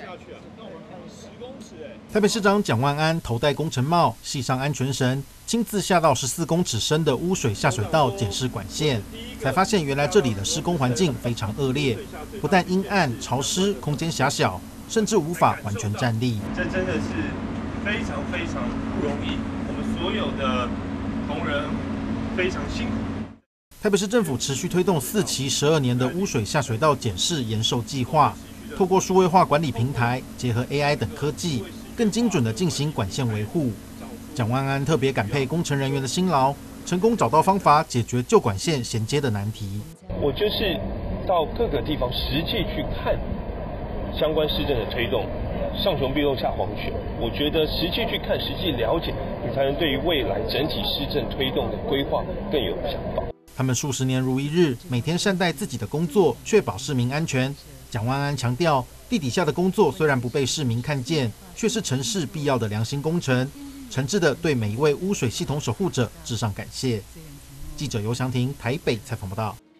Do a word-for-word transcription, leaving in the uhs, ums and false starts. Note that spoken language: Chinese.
台北市长蒋万安头戴工程帽，系上安全绳，亲自下到十四公尺深的污水下水道检视管线，才发现原来这里的施工环境非常恶劣，不但阴暗潮湿，空间狭小，甚至无法完全站立。 这真的是非常非常不容易，我们所有的同仁非常辛苦。 台北市政府持续推动四期十二年的污水下水道检视延寿计划，透过数位化管理平台，结合 A I 等科技，更精准地进行管线维护。蒋万安特别感佩工程人员的辛劳，成功找到方法解决旧管线衔接的难题。 我就是到各个地方实际去看相关施政的推动，上穷碧落下黄泉。我觉得实际去看、实际了解，你才能对于未来整体施政推动的规划更有想法。 他们数十年如一日，每天善待自己的工作，确保市民安全。蒋万安强调，地底下的工作虽然不被市民看见，却是城市必要的良心工程。诚挚地对每一位污水系统守护者致上感谢。记者尤祥廷台北采访报道。